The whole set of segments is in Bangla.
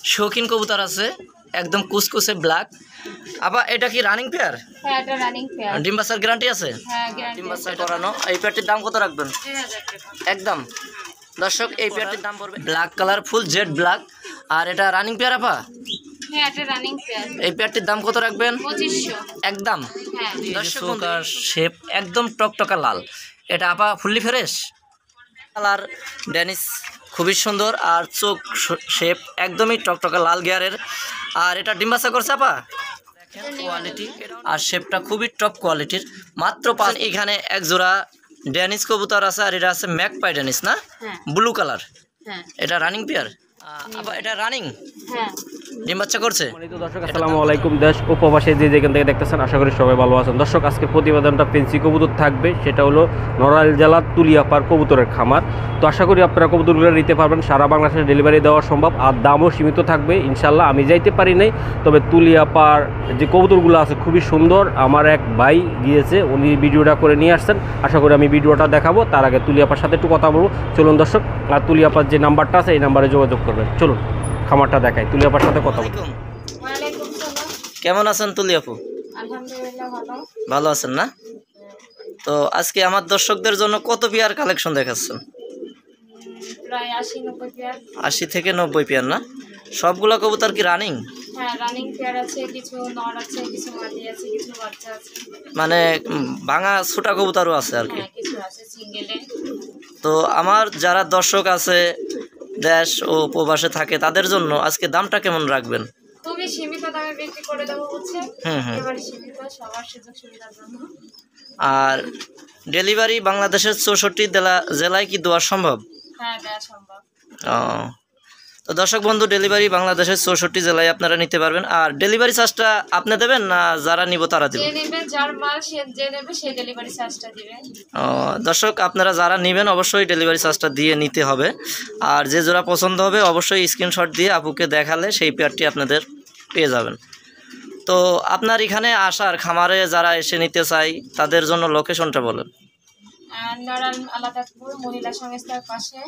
শৌখিন কবুতর আছে একদম কুচকুচে ব্ল্যাক। আবার এটা কি রানিং পেয়ার? হ্যাঁ, এটা রানিং পেয়ার। ডিম বাচ্চার গ্যারান্টি আছে? হ্যাঁ, গ্যারান্টি ডিম বাচ্চা করানো। এই পেয়ারটির দাম কত রাখবেন? 3000 টাকা একদম। দর্শক এই পেয়ারটির দাম পড়বে black colour, full jet black. আর এটা রানিং পেয়ার আপা? হ্যাঁ, এটা রানিং পেয়ার। এই পেয়ারটির দাম কত রাখবেন? 2500 একদম। হ্যাঁ, দর্শক শেপ একদম টকটকা লাল। এটা আপা ফুললি ফ্রেশ কালার, ড্যানিশ খুবই সুন্দর। আর চোখ শেপ একদমই টকটকা লাল গিয়ারের। আর এটা ডিম বাচ্চা করছে আপা? দেখেন কোয়ালিটি আর শেপটা খুবই টপ কোয়ালিটির। মাত্র 5। এখানে এক জোড়া ড্যানিশ কবুতর আছে আর এটা আছে ম্যাকপাই ড্যানিশ না, ব্লু কালার। হ্যাঁ, এটা রানিং পেয়ার। আপা এটা রানিং? হ্যাঁ। ডিম বাচ্চা করছে? দর্শক আসসালামু আলাইকুম। দেশ ও প্রবাসে যে যেখান থেকে দেখতেছেন আশা করি সবাই ভালো আছেন। দর্শক আজকে প্রতিবেদনটা ফেন্সি কবুতর থাকবে, সেটা হলো নড়াইল জেলার তুলিয়াপাড় কবুতরের খামার। তো আশা করি আপনারা কবুতরগুলো নিতে পারবেন, সারা বাংলাদেশে ডেলিভারি দেওয়া সম্ভব আর দামও সীমিত থাকবে ইনশাল্লাহ। আমি যাইতে পারি নাই, তবে তুলিয়াপাড় যে কবুতরগুলো আছে খুবই সুন্দর। আমার এক ভাই গিয়েছে, উনি ভিডিওটা করে নিয়ে আসছেন। আশা করি আমি ভিডিওটা দেখাবো, তার আগে তুলিয়াপাড় সাথে একটু কথা বলবো। চলুন দর্শক, আর তুলিয়াপাড় যে নাম্বারটা আছে এই নাম্বারে যোগাযোগ করবেন। চলুন খামারটা দেখাই, তুলিয়াপাড় সাথে কথা বলবো। ওয়ালাইকুম সালাম। কেমন আছেন তুলি আপু? আলহামদুলিল্লাহ ভালো। ভালো আছেন না? তো আজকে আমার দর্শকদের জন্য কত পেয়ার কালেকশন দেখাচ্ছেন? প্রায় 80-90 পেয়ার। 80 থেকে 90 পেয়ার না? সবগুলা কবুতর কি রানিং? হ্যাঁ, রানিং পেয়ার আছে, কিছু নর আছে, কিছু মাদি আছে, কিছু বাচ্চা আছে। মানে ভাঙা ছোটা কবুতরও আছে আর কি। হ্যাঁ, কিছু আছে সিঙ্গেলে। তো আমার যারা দর্শক আছে দেশ ও প্রবাসে থাকে তাদের জন্য আজকে দামটা কেমন রাখবেন? খুবই সীমিত দামে বিক্রি করে দেবো হচ্ছে। হুম। এবারে সীমিত, সবার সুযোগ সুবিধার জন্য। আর ডেলিভারি বাংলাদেশের 64 জেলায় কি দেওয়া সম্ভব? হ্যাঁ, দেওয়া সম্ভব। তো দর্শক বন্ধু, ডেলিভারি বাংলাদেশের 64 জেলায় আপনারা নিতে পারবেন। আর ডেলিভারি চার্জটা আপনি দেবেন না যারা নিব তারা দেবে? যে নেবে, যার মাল সে যে নেবে সে ডেলিভারি চার্জটা দিবে। দর্শক আপনারা যারা নেবেন অবশ্যই ডেলিভারি চার্জটা দিয়ে নিতে হবে। আর যে জোড়া পছন্দ হবে অবশ্যই স্ক্রিনশট দিয়ে আপুকে দেখালে সেই পেয়ারটি আপনাদের পেয়ে যাবেন। তো আপনার এখানে আসার খামারে যারা এসে নিতে চাই তাদের জন্য লোকেশনটা বলেন। নড়াইল আলাদাপুর মহিলা সংস্থার পাশে।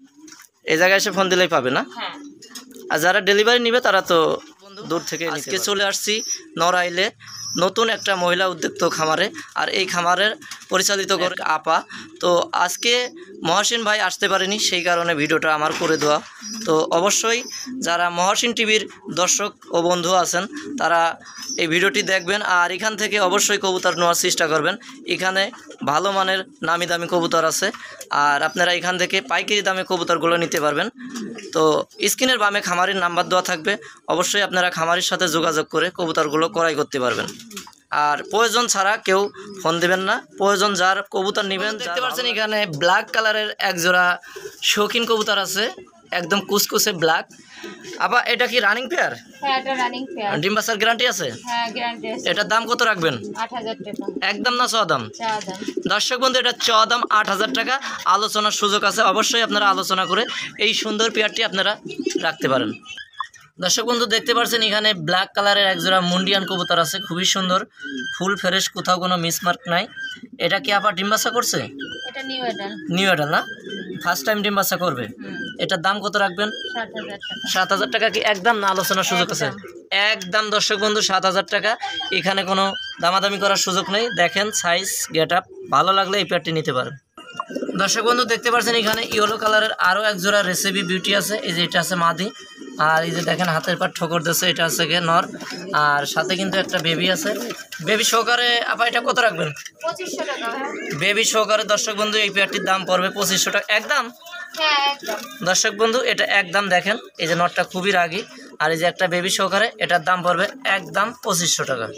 এই জায়গায় এসে ফোন দিলেই পাবে না? হ্যাঁ। আর যারা ডেলিভারি নেবে তারা তো দূর থেকে আজকে চলে আসছি নড়াইলে নতুন একটা মহিলা উদ্যোক্তা খামারে। আর এই খামারের পরিচালিত করে আপা। তো আজকে মহসিন ভাই আসতে পারেনি, সেই কারণে ভিডিওটা আমার করে দেওয়া। তো অবশ্যই যারা মহসিন টিভির দর্শক ও বন্ধু আছেন তারা এই ভিডিওটি দেখবেন আর এখান থেকে অবশ্যই কবুতর নেওয়ার চেষ্টা করবেন। এখানে ভালো মানের নামি দামি কবুতর আছে আর আপনারা এখান থেকে পাইকারি দামে কবুতরগুলো নিতে পারবেন। তো স্ক্রিনের বামে খামারের নাম্বার দেওয়া থাকবে, অবশ্যই আপনারা খামারের সাথে যোগাযোগ করে কবুতরগুলো ক্রয় করতে পারবেন। আর প্রয়োজন ছাড়া কেউ ফোন দেবেন না, প্রয়োজন যার কবুতর নেবেন। দেখতে পাচ্ছেন এখানে ব্ল্যাক কালারের এক জোড়া শৌখিন কবুতর আছে একদম কুচকুচে ব্ল্যাক। আবার এটা কি রানিং পেয়ার? হ্যাঁ, এটা রানিং পেয়ার। ডিম বাচ্চার গ্যারান্টি আছে? হ্যাঁ, গ্যারান্টি আছে। এটার দাম কত রাখবেন? 8000 টাকা। একদম না চাওয়া দাম? চাওয়া দাম। দর্শক বন্ধু, এটা চাওয়া দাম 8000 টাকা। আলোচনার সুযোগ আছে, অবশ্যই আপনারা আলোচনা করে এই সুন্দর পেয়ারটি আপনারা রাখতে পারেন। দর্শক বন্ধু দেখতে পাচ্ছেন এখানে ব্ল্যাক কালারের একজোড়া মুন্ডিয়ান কবুতর আছে, খুবই সুন্দর, ফুল ফ্রেশ, কোথাও কোনো মিসমার্ক নাই। এটা কি আবার ডিম বাচ্চা করছে? এটা নিউ এডাল। নিউ এডাল না? ফার্স্ট টাইম ডিম বাচ্চা করবে। এটার দাম কত রাখবেন? 7000 টাকা। 7000 টাকা কি একদম না আলোচনার সুযোগ আছে? একদম দর্শক বন্ধু 7000 টাকা। এখানে কোনো দামাদামি করার সুযোগ নেই। দেখেন সাইজ গেট আপ, ভালো লাগলে এই পেয়ারটি নিতে পারেন। দর্শক বন্ধু দেখতে পাচ্ছেন এখানে ইয়েলো কালারের আরও এক জোড়া রেসিপি বিউটি আছে। এই যে এটা আছে মাদি, আর এই যে দেখেন হাতের পাট ঠোকর দিচ্ছে, এটা আছে গিয়ে নর। আর সাথে কিন্তু একটা বেবি আছে, বেবি সহকারে। আপা এটা কত রাখবেন? 2500 টাকা। বেবি সহকারে দর্শক বন্ধু এই পেয়ারটির দাম পড়বে 2500 টাকা একদম। হ্যাঁ, একদম। দর্শক বন্ধু এটা একদম। দেখেন এই যে নটটা খুবই রাগী, আর এই যে একটা বেবি সহকারে, এটার দাম পড়বে একদম 2500 টাকা।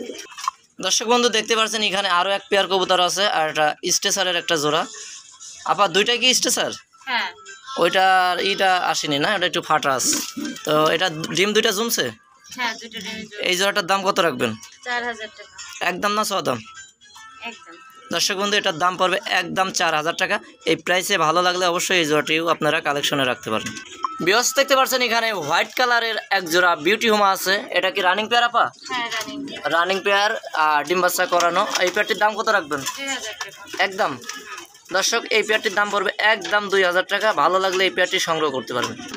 দর্শক বন্ধু দেখতে পাচ্ছেন এখানে আরও এক পেয়ার কবুতর আছে আর এটা স্টেসারের একটা জোড়া। আপা দুইটা কি স্টেসার? হ্যাঁ। ওইটার ইটা আসেনি না, ওটা একটু ফাটা আছে। তো এটা ডিম দুইটা জমছে? হ্যাঁ, দুটো ডিম। এই জোড়াটার দাম কত রাখবেন? 4000 টাকা। একদম না চাওয়া দাম? একদম। দর্শক বন্ধু এটার দাম পড়বে একদম 4000 টাকা। এই প্রাইসে ভালো লাগলে অবশ্যই এই জোড়াটিও আপনারা কালেকশনে রাখতে পারেন। বিয়স দেখতে পাচ্ছেন এখানে হোয়াইট কালারের এক জোড়া বিউটি হোমা আছে। এটা কি রানিং পেয়ার আপা? হ্যাঁ, রানিং পেয়ার। রানিং পেয়ার আর ডিম বাচ্চা করানো। এই পেয়ারটির দাম কত রাখবেন? 3000 টাকা। একদম। দর্শক এই পেয়ারটির দাম পড়বে একদম 2000 টাকা। ভালো লাগলে এই পেয়ারটি সংগ্রহ করতে পারবেন।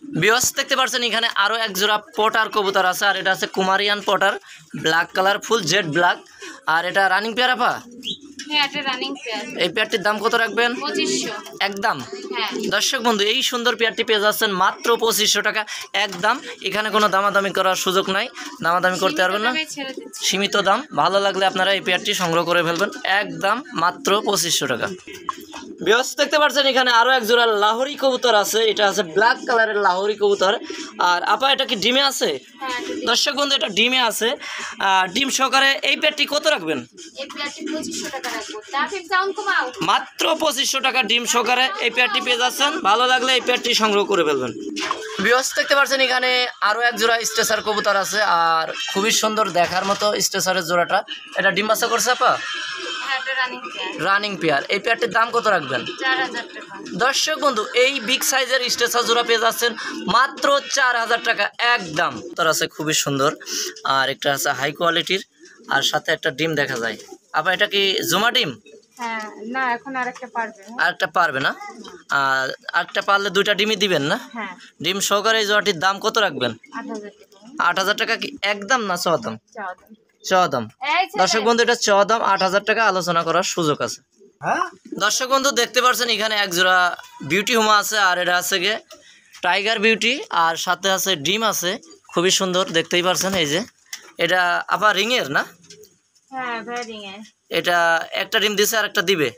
ভিউয়ার্স দেখতে পাচ্ছেন এখানে আরো এক জোড়া পটার কবুতর আছে, আর এটা আছে কুমারিয়ান pouter, black colour, full jet black. আর এটা রানিং পেয়ার আপা? হ্যাঁ, এটা রানিং পেয়ার। এই পেয়ারটির দাম কত রাখবেন? 2500 একদম। হ্যাঁ দর্শক বন্ধু, এই সুন্দর পেয়ারটি পেয়ে যাচ্ছেন মাত্র 2500 টাকা একদম। এখানে কোনো দামাদামি করার সুযোগ নাই, দামাদামি করতে পারবেন না, ছেড়ে দিচ্ছি। সীমিত দাম। ভালো লাগলে আপনারা এই পেয়ারটি সংগ্রহ করে ফেলবেন একদম মাত্র 2500 টাকা। ভিউয়ার্স দেখতে পাচ্ছেন এখানে আরো এক জোড়া লাহোরি কবুতর আছে, এটা আছে ব্ল্যাক কালারের লাহোরি কবুতর। আর আপা এটা কি ডিমে আছে? হ্যাঁ, দর্শক বন্ধু, এটা ডিমে আছে, ডিম সহকারে। এই পেয়ারটি কত রাখবেন? এই পেয়ারটি 2500 টাকা রাখবো। ট্রাফিক সাউন্ড কমাও। মাত্র 2500 টাকা ডিম সহকারে এই পেয়ারটি পেয়ে যাচ্ছেন। ভালো লাগলে এই পেয়ারটি সংগ্রহ করে ফেলবেন। ভিউয়ার্স দেখতে পাচ্ছেন এখানে আরো এক জোড়া স্টেসার কবুতর আছে, আর খুবই সুন্দর দেখার মতো স্টেসারের জোড়াটা। এটা ডিম বাচ্চা করছে আপা? হ্যাঁ, এটা রানিং পেয়ার। Running pair. এই পেয়ারটির দাম কত রাখবেন? 4000 টাকা। দর্শক বন্ধু, এই বিগ সাইজের স্টেসার জোড়া পেয়ে যাচ্ছেন মাত্র 4000 টাকা একদম। তোর আছে খুবই সুন্দর, আর একটা আছে হাই কোয়ালিটির, আর সাথে একটা ডিম দেখা যায়। আপা এটা কি জুমা ডিম? হ্যাঁ, না এখন আরেকটা পারবে। আরেকটা পারবে না? আর আরেকটা পারলে দুইটা ডিমই দিবেন না? হ্যাঁ, ডিম সহকারে এই জোড়াটির দাম কত রাখবেন? 8000 টাকা। 8000 টাকা কি একদম না চাওয়া দাম? চাও দাম। চাওয়া দাম। এই ছেলে। দর্শক বন্ধু, এটা চাওয়া দাম 8000 টাকা, আলোচনা করার সুযোগ আছে। দর্শক বন্ধু দেখতে পাচ্ছেন এখানে এক জোড়া বিউটি হুমা আছে, আর এটা আছে গিয়ে টাইগার বিউটি, আর সাথে আছে ডিম আছে, খুবই সুন্দর দেখতেই পারছেন। এই যে এটা আবার রিংয়ের না? হ্যাঁ, ভেরিং এ। এটা একটা ডিম দিছে আর একটা দিবে।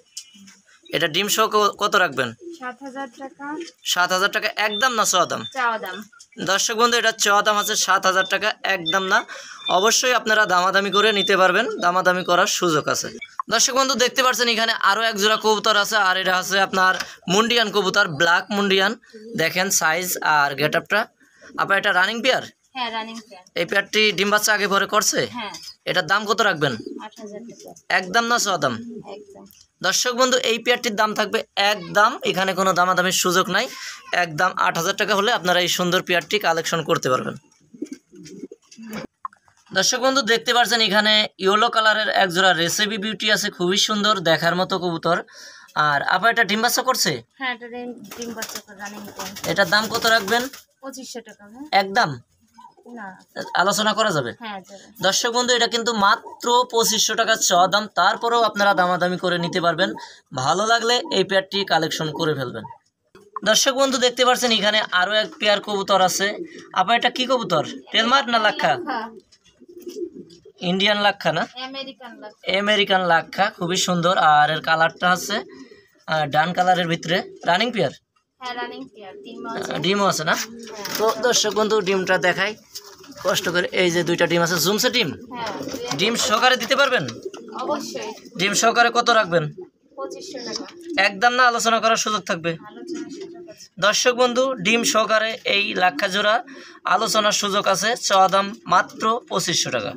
এটা ডিম সহ কত রাখবেন? 7000 টাকা। 7000 টাকা একদম না চাওয়া দাম? চাও দাম। দর্শক বন্ধু, এটা চাওয়া দাম আছে 7000 টাকা একদম না। অবশ্যই আপনারা দামাদামি করে নিতে পারবেন, দামাদামি করার সুযোগ আছে। দর্শক বন্ধু দেখতে পাচ্ছেন এখানে আরো এক জোড়া কবুতর আছে, আর এটা আছে আপনার মুন্ডিয়ান কবুতর, ব্ল্যাক মুন্ডিয়ান। দেখেন সাইজ আর গেট আপটা। আপনার এটা রানিং পেয়ার? হ্যাঁ, রানিং পেয়ার। এই পেয়ারটি ডিম বাচ্চা আগে পরে করছে? হ্যাঁ, এটার দাম কত রাখবেন? 8000 টাকা। একদম না চাওয়া দাম? একদম। দর্শক বন্ধু, এই পেয়ারটির দাম থাকবে একদম, এখানে কোনো দামাদামির সুযোগ নাই, একদম 8000 টাকা হলে আপনারা এই সুন্দর পেয়ারটি কালেকশন করতে পারবেন। দর্শক বন্ধু দেখতে পাচ্ছেন এখানে ইয়েলো কালারের এক জোড়া রেসিপি বিউটি আছে, খুবই সুন্দর দেখার মতো কবুতর। আর আপা এটা ডিম বাচ্চা করছে? হ্যাঁ, এটা ডিম বাচ্চা করে রানিং পেয়ার। এটার দাম কত রাখবেন? 2500 টাকা। হ্যাঁ, একদম না। আলোচনা করা যাবে? হ্যাঁ, যাবে। দর্শক বন্ধু, এটা কিন্তু মাত্র 2500 টাকা চাওয়া দাম, তারপরেও আপনারা দামাদামি করে নিতে পারবেন। ভালো লাগলে এই পেয়ারটি কালেকশন করে ফেলবেন। দর্শক বন্ধু দেখতে পাচ্ছেন এখানে আরো এক পেয়ার কবুতর আছে। আপা এটা কি কবুতর? টেলমার্ক না লাক্ষা? হ্যাঁ, ইন্ডিয়ান লাক্ষা না? আমেরিকান লাভ। আমেরিকান লাক্ষা, খুবই সুন্দর। আর এর কালারটা আছে ডান কালারের ভিতরে। Running pair? হ্যাঁ, রানিং পেয়ার। ডিমও আছে। ডিমও আছে না? তো দর্শক বন্ধু ডিমটা দেখাই কষ্ট করে। এই যে দুইটা ডিম আছে, জুমসে ডিম। হ্যাঁ, ডিম সহকারে দিতে পারবেন? অবশ্যই। ডিম সহকারে কত রাখবেন? 2500 টাকা। একদম না আলোচনা করার সুযোগ থাকবে? আলোচনার সুযোগ আছে। দর্শক বন্ধু ডিম সহকারে এই লাক্ষা জোড়া আলোচনার সুযোগ আছে, চাওয়া দাম মাত্র 2500 টাকা।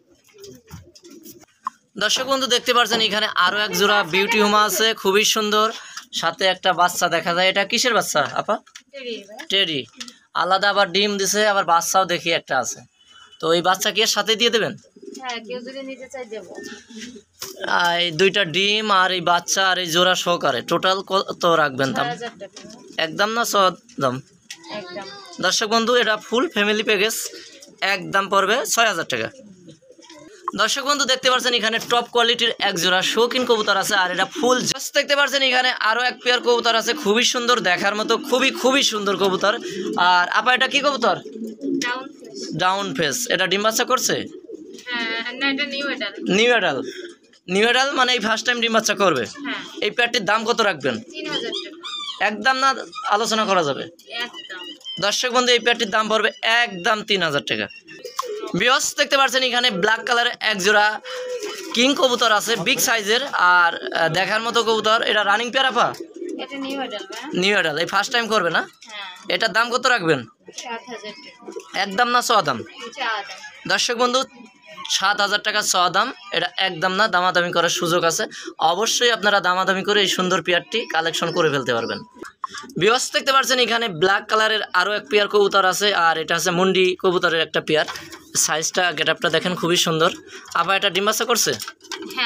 দর্শক বন্ধু দেখতে পাচ্ছেন এখানে আরো এক জোড়া বিউটি হুমা আছে, খুবই সুন্দর, সাথে একটা বাচ্চা দেখা যায়। এটা কিসের বাচ্চা আপা? টেডি। আলাদা আবার ডিম দিছে, আবার বাচ্চাও দেখি একটা আছে। তো এই বাচ্চা কি এর সাথে দিয়ে দেবেন? হ্যাঁ, কেউ যদি নিতে চাই দেব। এই দুইটা ডিম আর এই বাচ্চা আর এই জোড়া সহকারে টোটাল কত রাখবেন দাম? 6000 টাকা। একদম না চাওয়া দাম? একদম। দর্শক বন্ধু এটা ফুল ফ্যামিলি প্যাকেজ, একদম পড়বে 6000 টাকা। দর্শক বন্ধু দেখতে পাচ্ছেন এখানে টপ কোয়ালিটির এক জোড়া শৌখিন কবুতর আছে, আর এটা ফুল জাস্ট দেখতে পাচ্ছেন এখানে আরো এক পেয়ার কবুতর আছে, খুবই সুন্দর দেখার মতো, খুবই সুন্দর কবুতর। আর আপা এটা কি কবুতর? Down face. Down face. এটা ডিম বাচ্চা করছে? হ্যাঁ, না এটা নিউ এডাল। নিউ এডাল। নিউ এডাল মানে এই ফার্স্ট টাইম ডিম বাচ্চা করবে। হ্যাঁ, এই পেয়ারটির দাম কত রাখবেন? 3000 টাকা। একদম না আলোচনা করা যাবে? একদম। দর্শক বন্ধু এই পেয়ারটির দাম পড়বে একদম 3000 টাকা। ভিউয়ার্স দেখতে পাচ্ছেন এখানে ব্ল্যাক কালারের এক জোড়া কিং কবুতর আছে, বিগ সাইজের আর দেখার মতো কবুতর। এটা রানিং পেয়ার আপা? এটা নিউ এডাল। নিউ এডাল। এই ফার্স্ট টাইম করবে না? হ্যাঁ, এটার দাম কত রাখবেন? 7000 টাকা। একদম না চাওয়া দাম? চাও দাম। দর্শক বন্ধু 7000 টাকা চাওয়া দাম, এটা একদম না, দামাদামি করার সুযোগ আছে। অবশ্যই আপনারা দামাদামি করে এই সুন্দর পেয়ারটি কালেকশন করে ফেলতে পারবেন। ভিউয়ার্স দেখতে পাচ্ছেন এখানে ব্ল্যাক কালারের আরো এক পেয়ার কবুতর আছে, আর এটা আছে মুন্ডি কবুতরের একটা পেয়ার। সাইজটা গেটআপটা দেখেন খুবই সুন্দর। আবার এটা ডিম বাচ্চা করছে? হ্যাঁ,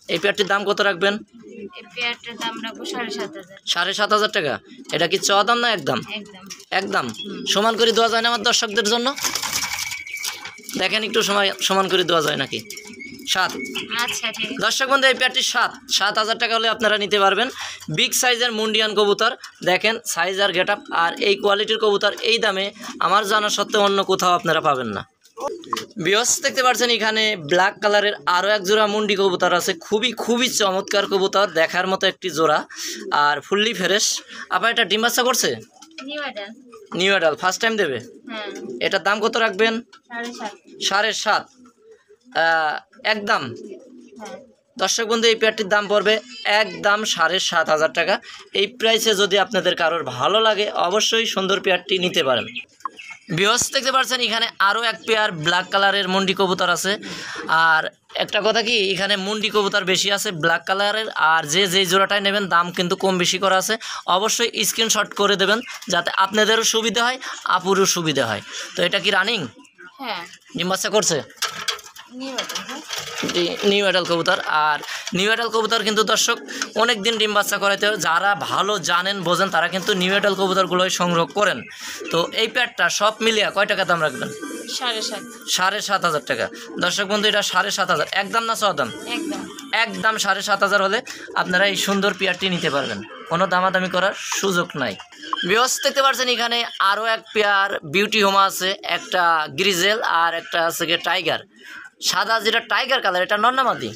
এই পেয়ারটির দাম কত রাখবেন? এই পেয়ারটার দাম রাখবো 7,500। 7,500 টাকা। এটা কি চাওয়া দাম না একদম? একদম। একদম। সমান করে দেওয়া যায় না আমার দর্শকদের জন্য? দেখেন একটু সময় সমান করে দেওয়া যায় নাকি? 7। আচ্ছা ঠিক আছে। দর্শক বন্ধু এই পেয়ারটি 7,000 টাকা হলে আপনারা নিতে পারবেন। বিগ সাইজের মুন্ডিয়ান কবুতর, দেখেন সাইজ আর গেট আপ, আর এই কোয়ালিটির কবুতর এই দামে আমার জানা সত্ত্বেও অন্য কোথাও আপনারা পাবেন না। বিয়স দেখতে পাচ্ছেন এখানে ব্ল্যাক কালারের আরও এক জোড়া মুন্ডি কবুতর আছে, খুবই চমৎকার কবুতর, দেখার মতো একটি জোড়া আর ফুললি ফ্রেশ। আবার এটা ডিম বাচ্চা করছে? নিউ অ্যাডাল ফার্স্ট টাইম দেবে। হ্যাঁ। এটার দাম কত রাখবেন? 7.5। একদম। হ্যাঁ। দর্শক বন্ধু এই পেয়ারটির দাম পড়বে একদম 7,500 টাকা। এই প্রাইসে যদি আপনাদের কারোর ভালো লাগে অবশ্যই সুন্দর পেয়ারটি নিতে পারেন। বিয়স দেখতে পাচ্ছেন এখানে আরও এক পেয়ার ব্ল্যাক কালারের মুন্ডি কবুতর আছে। আর একটা কথা কি, এখানে মুন্ডি কবুতর বেশি আছে ব্ল্যাক কালারের, আর যেই জোড়াটাই নেবেন দাম কিন্তু কম বেশি করা আছে। অবশ্যই স্ক্রিনশট করে দেবেন যাতে আপনাদেরও সুবিধা হয় আপুরও সুবিধা হয়। তো এটা কি রানিং? হ্যাঁ। ডিম বাচ্চা করছে? নিউ অ্যাডাল কবুতর। আর নিউ অ্যাডাল কবুতর কিন্তু দর্শক অনেক দিন ডিম বাচ্চা করাইতে হয়, যারা ভালো জানেন বোঝেন তারা কিন্তু নিউ অ্যাডাল কবুতরগুলোই সংগ্রহ করেন। তো এই প্যাডটা সব মিলিয়ে কয় টাকা দাম রাখবেন? 7,500 টাকা। দর্শক বন্ধু এটা 7,500 একদম না চাওয়া দাম? একদম 7,500 হলে আপনারা এই সুন্দর পেয়ারটি নিতে পারবেন, কোনো দামাদামি করার সুযোগ নাই। বিয়স দেখতে পাচ্ছেন এখানে আরও এক পেয়ার বিউটি হোমা আছে, একটা গ্রিজেল আর একটা আছে গিয়ে টাইগার। সাদা যেটা টাইগার কালার এটা নর না মাদি?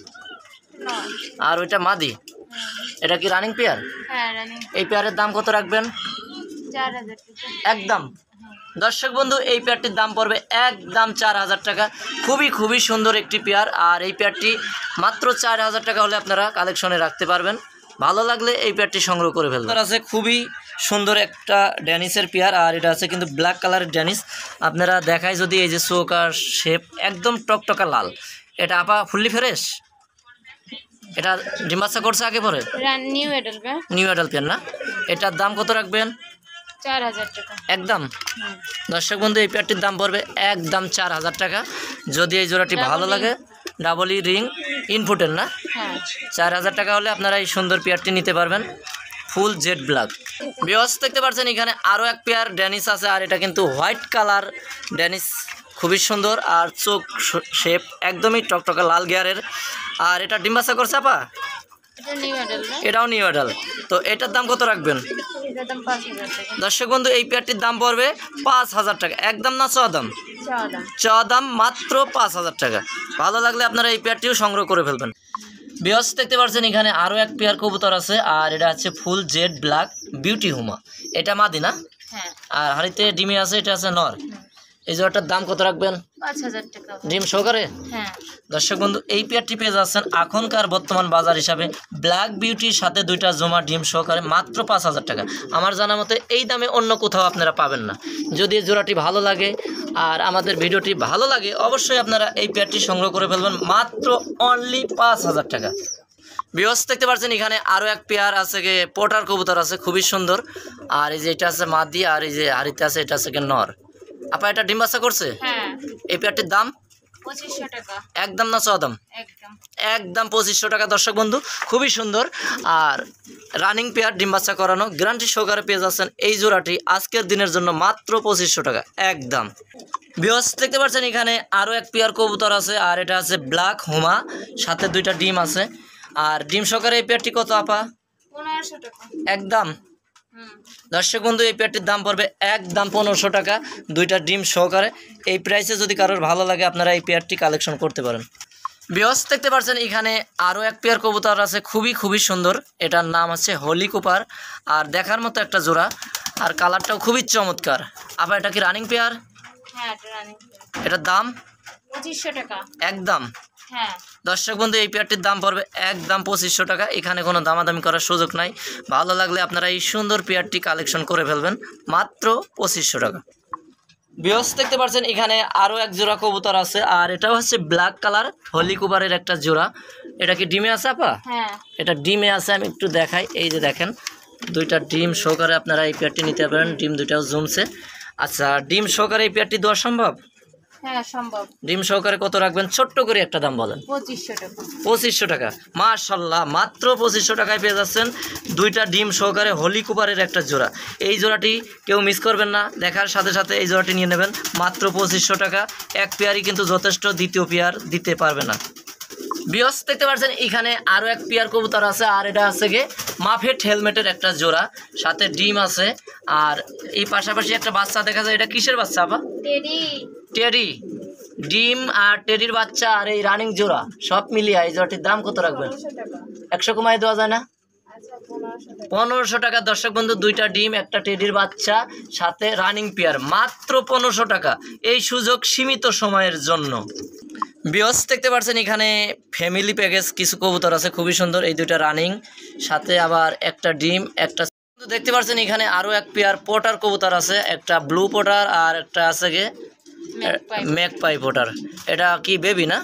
আর ওইটা মাদি। এটা কি রানিং পেয়ার? এই পেয়ারের দাম কত রাখবেন? 4,000 টাকা। একদম। দর্শক বন্ধু এই পেয়ারটির দাম পড়বে একদম 4,000 টাকা। খুবই সুন্দর একটি পেয়ার, আর এই পেয়ারটি মাত্র 4,000 টাকা হলে আপনারা কালেকশনে রাখতে পারবেন। ভালো লাগলে এই পেয়ারটি সংগ্রহ করে ফেলবেন। আছে খুবই সুন্দর একটা ড্যানিসের পেয়ার, আর এটা আছে কিন্তু ব্ল্যাক কালারের ড্যানিস। আপনারা দেখায় যদি এই যে চোখ আর শেপ একদম টকটকা লাল। এটা আপা ফুললি ফ্রেশ? এটা ডিম বাচ্চা করছে আগে পরে? নিউ অ্যাডাল পেয়ার না? এটার দাম কত রাখবেন? 4,000 টাকা। একদম। দর্শক বন্ধু এই পেয়ারটির দাম পড়বে একদম 4,000 টাকা। যদি এই জোড়াটি ভালো লাগে, ডাবল রিং ইনপুটের না? 4,000 টাকা হলে আপনারা এই সুন্দর পেয়ারটি নিতে পারবেন, ফুল জেড ব্ল্যাক। বিয়স দেখতে পাচ্ছেন এখানে আরও এক পেয়ার ড্যানিস আছে, আর এটা কিন্তু হোয়াইট কালার ড্যানিস, খুবই সুন্দর আর চোখ শেপ একদমই টকটকা লাল গিয়ারের। আর এটা ডিম বাচ্চা করছে আপা? এটাও নিউ অ্যাডাল। তো এটার দাম কত রাখবেন? দর্শক বন্ধু এই পেয়ারটির দাম পড়বে 5,000 টাকা। একদম না চাওয়া দাম? চাওয়া দাম মাত্র 5,000 টাকা। ভালো লাগলে আপনারা এই পেয়ারটিও সংগ্রহ করে ফেলবেন। বিয়স দেখতে পাচ্ছেন এখানে আরও এক পেয়ার কবুতর আছে, আর এটা হচ্ছে full jet black beauty homer. এটা মাদি না? আর হাড়িতে ডিমে আছে, এটা আছে নর। এই জোড়াটার দাম কত রাখবেন? 5,000 টাকা। ডিম সহকারে? দর্শক বন্ধু এই পেয়ারটি পেয়ে যাচ্ছেন এখনকার বর্তমান বাজার হিসাবে ব্ল্যাক বিউটির সাথে 2টা জমা ডিম সহকারে মাত্র 5,000 টাকা। আমার জানা মতে এই দামে অন্য কোথাও আপনারা পাবেন না। যদি এই জোড়াটি ভালো লাগে আর আমাদের ভিডিওটি ভালো লাগে অবশ্যই আপনারা এই পেয়ারটি সংগ্রহ করে ফেলবেন মাত্র অনলি 5,000 টাকা। বিয়স দেখতে পাচ্ছেন এখানে আরও এক পেয়ার আছে গে পোটার কবুতর আছে, খুবই সুন্দর। আর এই যে এটা আছে মাদি, আর এই যে হাড়িতে আছে এটা আছে গে নর। আপা এটা ডিম বাচ্চা করছে? এই পেয়ারটির দাম 2,500 টাকা। একদম না চাওয়া দাম? একদম 2,500 টাকা। দর্শক বন্ধু খুবই সুন্দর আর রানিং পেয়ার ডিম বাচ্চা করানো গ্যারান্টি সহকারে পেয়ে যাচ্ছেন এই জোড়াটি আজকের দিনের জন্য মাত্র 2,500 টাকা একদম। বিয়স দেখতে পাচ্ছেন এখানে আরও এক পেয়ার কবুতর আছে, আর এটা আছে ব্ল্যাক হোমা, সাথে 2টা ডিম আছে। আর ডিম সহকারে এই পেয়ারটি কত আপা? 1,500 টাকা। একদম। দর্শক বন্ধু এই পেয়ারটির দাম পড়বে একদম 1,500 টাকা, 2টা ডিম সহকারে। এই প্রাইসে যদি কারোর ভালো লাগে আপনারা এই পেয়ারটি কালেকশন করতে পারেন। বিয়স দেখতে পাচ্ছেন এখানে আরও এক পেয়ার কবুতর আছে, খুবই সুন্দর। এটার নাম আছে হলি কুপার, আর দেখার মতো একটা জোড়া, আর কালারটাও খুবই চমৎকার। আবার এটা কি রানিং পেয়ার? এটার দাম 2,500 টাকা একদম। দর্শক বন্ধু এই পেয়ারটির দাম পড়বে একদম 2,500 টাকা। এখানে কোনো দামাদামি করার সুযোগ নাই। ভালো লাগলে আপনারা এই সুন্দর পেয়ারটি কালেকশন করে ফেলবেন মাত্র 2,500 টাকা। বিয়স দেখতে পাচ্ছেন এখানে আরও এক জোড়া কবুতর আছে, আর এটাও হচ্ছে ব্ল্যাক কালার হলি কুপারের একটা জোড়া। এটা কি ডিমে আছে আপা? এটা ডিমে আছে, আমি একটু দেখাই। এই যে দেখেন 2টা ডিম সহকারে আপনারা এই পেয়ারটি নিতে পারেন। ডিম 2টাও জমছে। আচ্ছা ডিম সহকারে এই পেয়ারটি দেওয়া সম্ভব? হ্যাঁ সম্ভব। ডিম সহকারে কত রাখবেন? ছোট্ট করে একটা দাম বলেন। 2500 টাকা। 2500 টাকা। মাশাল্লাহ, মাত্র 2500 টাকায় পেয়ে যাচ্ছেন দুইটা ডিম সহকারে হলি কুপারের একটা জোড়া। এই জোড়াটি কেউ মিস করবেন না, দেখার সাথে সাথে এই জোড়াটি নিয়ে নেবেন মাত্র 2500 টাকা। এক পেয়ারই কিন্তু যথেষ্ট, দ্বিতীয় পেয়ার দিতে পারবে না। বিয়স দেখতে পাচ্ছেন এখানে আরও এক পেয়ার কবুতর আছে, আর এটা আছে গিয়ে মাফেট হেলমেটের একটা জোড়া, সাথে ডিম আছে। আর এই পাশাপাশি একটা বাচ্চা দেখা যায়, এটা কিসের বাচ্চা আপা? টেডি। ডিম আর টেডির বাচ্চা আর এই রানিং জোড়া সব মিলিয়ে এই জোড়াটির দাম কত রাখবেন? 100 কমায় দেওয়া যায় না? 1500 টাকা। দর্শক বন্ধু, দুইটা ডিম, একটা টেডির বাচ্চা, সাথে রানিং পেয়ার, মাত্র 1500 টাকা। এই সুযোগ সীমিত সময়ের জন্য। বিয়স দেখতে পাচ্ছেন এখানে ফ্যামিলি প্যাকেজ কিছু কবুতর আছে, খুবই সুন্দর। এই দুইটা রানিং, সাথে আবার একটা ডিম, একটা দেখতে পাচ্ছেন এখানে আরও এক পেয়ার পটার কবুতর আছে, একটা ব্লু পটার আর একটা আছে গে ম্যাকপাই পটার। এটা কি বেবি না?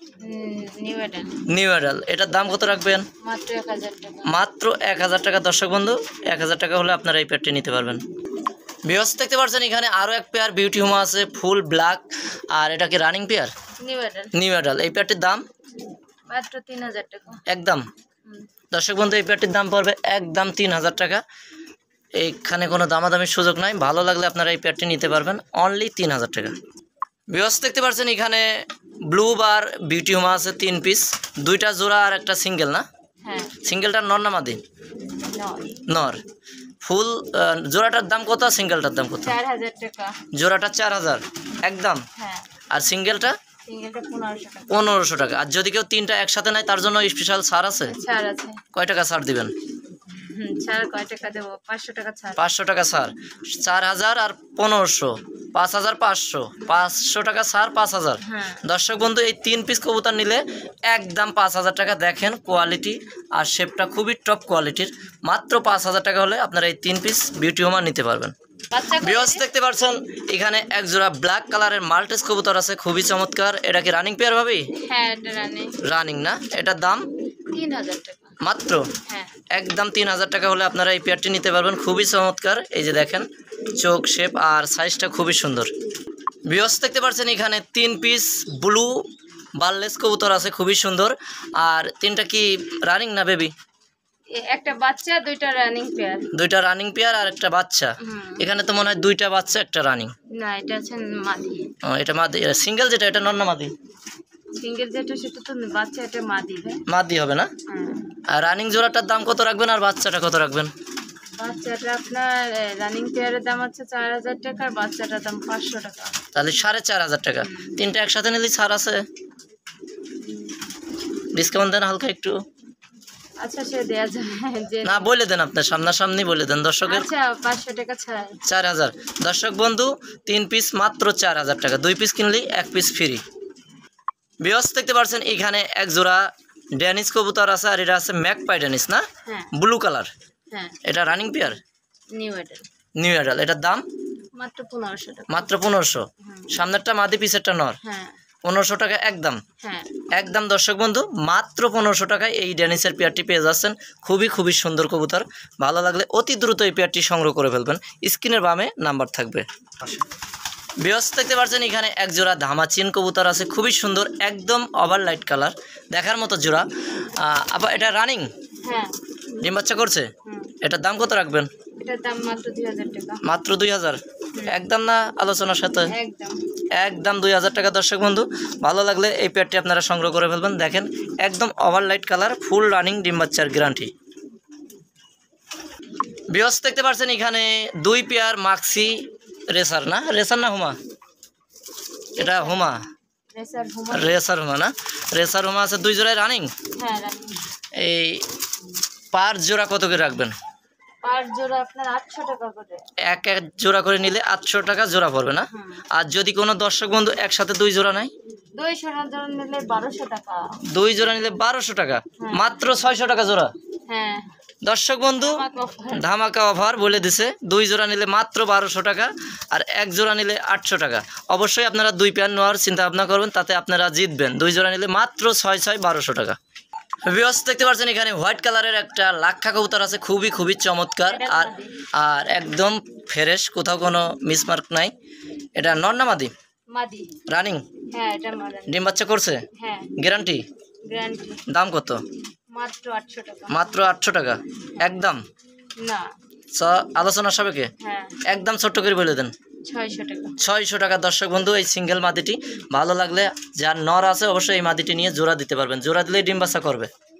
New adult. এটার দাম কত রাখবেন? মাত্র 1000 টাকা। মাত্র 1000 টাকা। দর্শক বন্ধু, 1000 টাকা হলে আপনারা এই পেয়ারটি নিতে পারবেন। বিয়স দেখতে পাচ্ছেন এখানে আরও এক পেয়ার বিউটি হোমা আছে, ফুল ব্ল্যাক। আর এটা কি রানিং পেয়ার? New adult. এই পেয়ারটির দাম মাত্র 3000 টাকা একদম। দর্শক বন্ধু, এই পেয়ারটির দাম পড়বে একদম 3000 টাকা। এইখানে কোনো দামাদামির সুযোগ নাই, ভালো লাগলে আপনারা এই পেয়ারটি নিতে পারবেন অনলি 3000 টাকা। বিয়স দেখতে পাচ্ছেন এখানে ব্লু বার বিউটি হোমা আছে 3 পিস, দুইটা জোড়া আর একটা সিঙ্গেল না? হ্যাঁ। সিঙ্গেলটার নর না মাদি? নর। ফুল জোড়াটার দাম কত, সিঙ্গেলটার দাম কত? 4000 টাকা। জোড়াটা 4000 একদম। হ্যাঁ। আর সিঙ্গেলটা? সিঙ্গেলটা 1500 টাকা। 1500 টাকা। আর যদি কেউ তিনটা একসাথে নেয় তার জন্য স্পেশাল ছাড় আছে? ছাড় আছে। কয় টাকা ছাড় দিবেন? ছাড় কয় টাকা দেবো? 500 টাকা ছাড়। 500 টাকা ছাড়। 4000 আর 1500, 5500, 500 টাকা ছাড়, 5000। হ্যাঁ। দর্শক বন্ধু, এই 3 পিস কবুতর নিলে একদম 5000 টাকা। দেখেন কোয়ালিটি আর শেপটা খুবই টপ কোয়ালিটির। মাত্র 5000 টাকা হলে আপনারা এই 3 পিস বিউটি হোমা নিতে পারবেন। বিয়স দেখতে পাচ্ছেন এখানে এক জোড়া ব্ল্যাক কালারের মাল্টেস কবুতর আছে, খুবই চমৎকার। এটা কি রানিং পেয়ার ভাবি? হ্যাঁ, এটা রানিং না? এটার দাম 3000 টাকা মাত্র। হ্যাঁ। একদম 3000 টাকা হলে আপনারা এই পেয়ারটি নিতে পারবেন, খুবই চমৎকার। এই যে দেখেন চোখ শেপ আর সাইজটা খুবই সুন্দর। বিয়স দেখতে পাচ্ছেন এখানে 3 পিস ব্লু বারলেস কবুতর আছে, খুবই সুন্দর। আর তিনটা কি রানিং না বেবি? একটা বাচ্চা, দুইটা রানিং পেয়ার। দুইটা রানিং পেয়ার আর একটা বাচ্চা। এখানে তো মনে হয় দুইটা বাচ্চা একটা রানিং। না, এটা আছে মাদি। ও, এটা মাদি। সিঙ্গেল যেটা, এটা নর না মাদি? সিঙ্গেল যেটা সেটা তো বাচ্চা, এটা মাদি। মাদি হবে না? আর রানিং জোড়াটার দাম কত রাখবেন আর বাচ্চাটা কত রাখবেন? বাচ্চাটা আপনার রানিং পেয়ারের দাম হচ্ছে 4000 টাকা, আর বাচ্চাটার দাম 500 টাকা। তাহলে 4500 টাকা। তিনটা একসাথে নিলে ছাড় আছে? ডিসকাউন্ট দেন হালকা একটু? আচ্ছা, সে দেয়া যায় যে না, বলে দেন, আপনার সামনাসামনি বলে দেন দর্শকের। আচ্ছা, 500 টাকা ছাড়। 4000। দর্শক বন্ধু, 3 পিস মাত্র 4000 টাকা। 2 পিস কিনলেই 1 পিস ফ্রি। বিয়স দেখতে পাচ্ছেন এখানে এক জোড়া ড্যানিশ কবুতর আছে, আর এটা আছে ম্যাকপাই ড্যানিশ না? হ্যাঁ। Blue colour. হ্যাঁ। এটা running pair? New adult. New adult. এটার দাম মাত্র 1500 টাকা। মাত্র 1500। সামনেরটা মাদি, পিছেরটা নর। হ্যাঁ। 1500 টাকা একদম। হ্যাঁ। একদম দর্শক বন্ধু, মাত্র 1500 টাকায় এই ড্যানিসের পেয়ারটি পেয়ে যাচ্ছেন। খুবই সুন্দর কবুতর। ভালো লাগলে অতি দ্রুত এই পেয়ারটি সংগ্রহ করে ফেলবেন, স্ক্রিনের বামে নাম্বার থাকবে। বিয়স দেখতে পাচ্ছেন এখানে এক জোড়া ধামাচিন কবুতর আছে, খুবই সুন্দর, একদম ওভার লাইট কালার, দেখার মতো জোড়া। আবার এটা রানিং? হ্যাঁ। ডিম বাচ্চা করছে? এটার দাম কত রাখবেন? এটার দাম মাত্র 2000 টাকা। মাত্র 2000 একদম না আলোচনার সাথে? একদম 2000 টাকা। দর্শক বন্ধু, ভালো লাগলে এই পেয়ারটি আপনারা সংগ্রহ করে ফেলবেন। দেখেন একদম over light colour, full running, ডিম বাচ্চার গ্যারান্টি। বিয়স দেখতে পাচ্ছেন এখানে 2 পেয়ার মাক্সি রেসার না? রেসার না হুমা? এটা হুমা। রেসার হুমা না? রেসার হুমা আছে 2 জোড়ায় রানিং। হ্যাঁ, রানিং। এই পার জোড়া কত করে রাখবেন? পার জোড়া আপনার 800 টাকা করে। এক জোড়া করে নিলে 800 টাকা জোড়া পড়বে না? আর যদি কোনো দর্শক বন্ধু একসাথে 2 জোড়া নেয়? 2 জোড়া নিলে 1200 টাকা। 2 জোড়া নিলে 1200 টাকা। মাত্র 600 টাকা জোড়া। হ্যাঁ। দর্শক বন্ধু, ধামাকা অফার বলে দিছে। 2 জোড়া নিলে মাত্র 1200 টাকা, আর 1 জোড়া নিলে 800 টাকা। অবশ্যই আপনারা 2 পেয়ার নেওয়ার চিন্তা ভাবনা করবেন, তাতে আপনারা জিতবেন। 2 জোড়া নিলে মাত্র 1200 টাকা। ভিউয়ার্স দেখতে পাচ্ছেন এখানে হোয়াইট কালারের একটা লাক্ষা কবুতর আছে, খুবই চমৎকার আর একদম ফ্রেশ, কোথাও কোনো মিসমার্ক নাই। এটা নর না মাদি? মাদি। রানিং? হ্যাঁ, এটা মাদি। ডিম বাচ্চা করছে? হ্যাঁ। গ্যারান্টি? গ্যারান্টি। দাম কত? মাত্র 800 টাকা। মাত্র 800 টাকা একদম? না। আলোচনা সাপেক্ষে? হ্যাঁ। একদম ছোট্ট করে বলে দেন। 600 টাকা। 600 টাকা। দর্শক বন্ধু, এই সিঙ্গেল মাদিটি ভালো লাগলে যার নর আছে অবশ্যই এই মাদিটি নিয়ে জোড়া দিতে পারবেন, জোড়া দিলেই ডিম বাচ্চা করবে।